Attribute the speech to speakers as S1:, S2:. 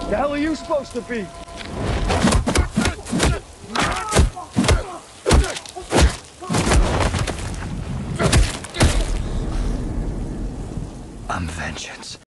S1: The hell are you supposed to be?
S2: I'm vengeance.